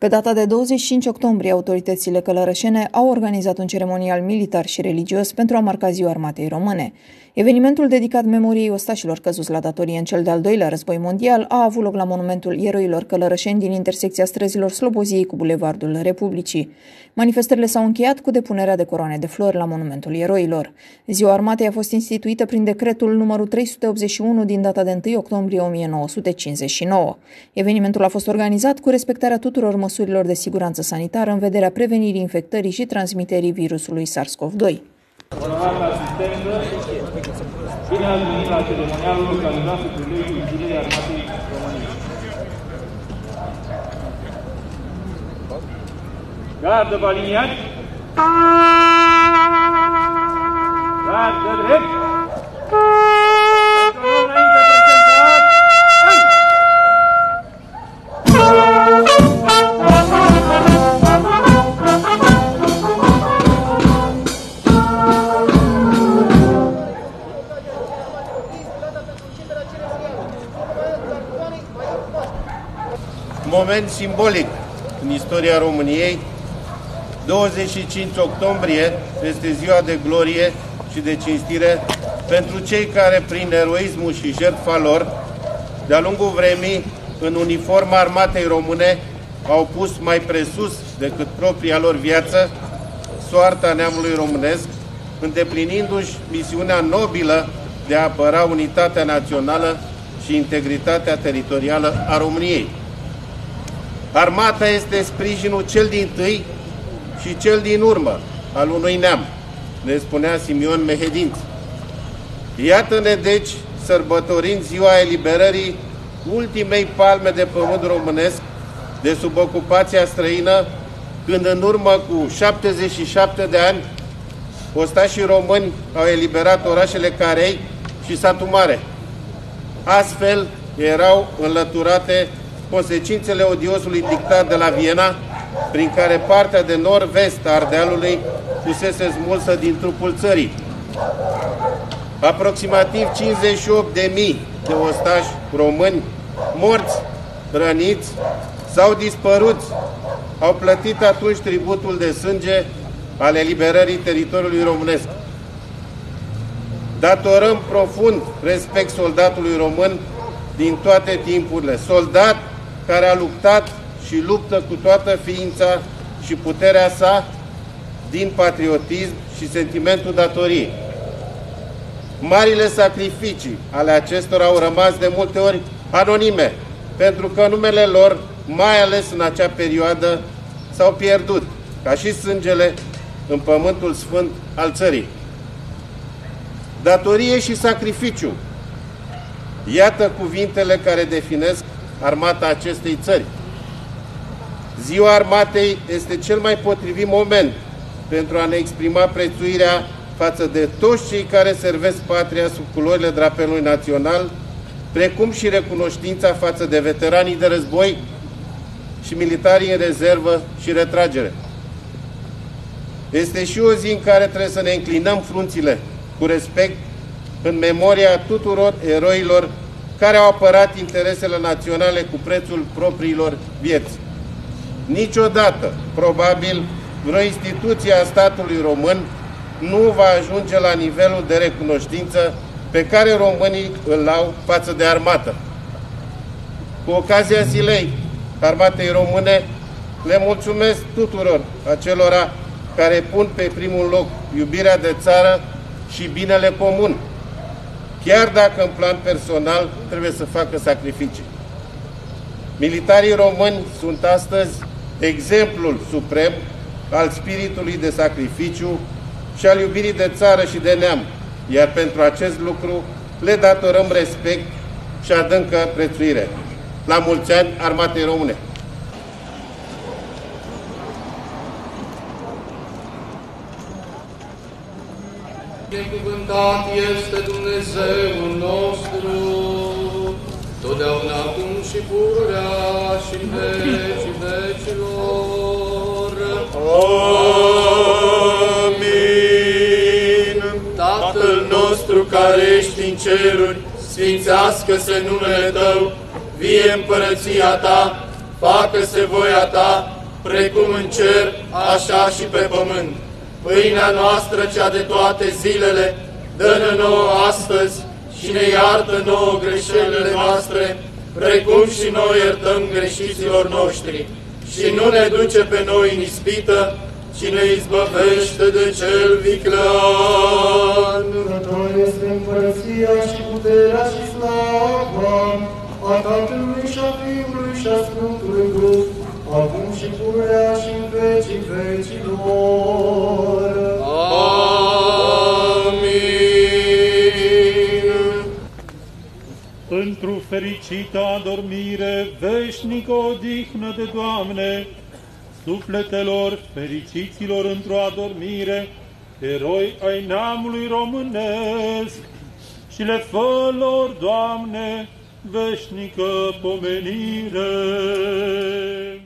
Pe data de 25 octombrie, autoritățile călărășene au organizat un ceremonial militar și religios pentru a marca Ziua Armatei Române. Evenimentul dedicat memoriei ostașilor căzuți la datorie în cel de-al doilea război mondial a avut loc la monumentul eroilor călărășeni din intersecția străzilor Sloboziei cu Bulevardul Republicii. Manifestările s-au încheiat cu depunerea de coroane de flori la monumentul eroilor. Ziua Armatei a fost instituită prin decretul numărul 381 din data de 1 octombrie 1959. Evenimentul a fost organizat cu respectarea tuturor măsurilor de siguranță sanitară în vederea prevenirii infectării și transmiterii virusului SARS-CoV-2. Onorată asistență, bine ați venit la ceremonialul organizat cu prilejul Zilei Armatei României. Gardă vă aliniați! Gardă drept! Moment simbolic în istoria României. 25 octombrie este ziua de glorie și de cinstire pentru cei care, prin eroismul și jertfa lor, de-a lungul vremii, în uniforma armatei române, au pus mai presus decât propria lor viață soarta neamului românesc, îndeplinindu-și misiunea nobilă de a apăra unitatea națională și integritatea teritorială a României. Armata este sprijinul cel dintâi și cel din urmă al unui neam, ne spunea Simion Mehedinț. Iată-ne deci sărbătorind ziua eliberării ultimei palme de pământ românesc de sub ocupația străină, când în urmă cu 77 de ani ostașii români au eliberat orașele Carei și Satu Mare. Astfel erau înlăturate consecințele odiosului dictat de la Viena, prin care partea de nord-vest a Ardealului fusese smulsă din trupul țării. Aproximativ 58.000 de ostași români, morți, răniți sau dispăruți, au plătit atunci tributul de sânge al eliberării teritoriului românesc. Datorăm profund respect soldatului român din toate timpurile, soldat care a luptat și luptă cu toată ființa și puterea sa din patriotism și sentimentul datoriei. Marile sacrificii ale acestora au rămas de multe ori anonime, pentru că numele lor, mai ales în acea perioadă, s-au pierdut, ca și sângele în pământul sfânt al țării. Datorie și sacrificiu. Iată cuvintele care definesc armata acestei țări. Ziua Armatei este cel mai potrivit moment pentru a ne exprima prețuirea față de toți cei care servesc patria sub culorile drapelului național, precum și recunoștința față de veteranii de război și militarii în rezervă și retragere. Este și o zi în care trebuie să ne înclinăm frunțile cu respect în memoria tuturor eroilor care au apărat interesele naționale cu prețul propriilor vieți. Niciodată, probabil, vreo instituție a statului român nu va ajunge la nivelul de recunoștință pe care românii îl au față de armată. Cu ocazia Zilei Armatei Române, le mulțumesc tuturor acelora care pun pe primul loc iubirea de țară și binele comun, chiar dacă în plan personal trebuie să facă sacrificii. Militarii români sunt astăzi exemplul suprem al spiritului de sacrificiu și al iubirii de țară și de neam, iar pentru acest lucru le datorăm respect și adâncă prețuire. La mulți ani Armatei Române! Binecuvântat este Dumnezeul nostru, totdeauna acum și pururea și în vecii vecilor. Amin. Tatăl nostru care ești în ceruri, sfințească-se numele Tău, vie împărăția Ta, facă-se voia Ta, precum în cer, așa și pe pământ. Pâinea noastră cea de toate zilele, dă-ne nouă astăzi și ne iartă nouă greșelile noastre, precum și noi iertăm greșiților noștri. Și nu ne duce pe noi în ispită, ci ne izbăvește de cel viclean. Că Ta este împărăția și puterea și slava a Tatălui și a Fiului și a Sfântului Duh, acum și pururea și în vecii vecilor. Amin. Într-o fericită adormire, veșnică odihnă de Doamne, sufletelor fericiților într-o adormire, eroi ai neamului românesc, și le fă lor, Doamne, veșnică pomenire.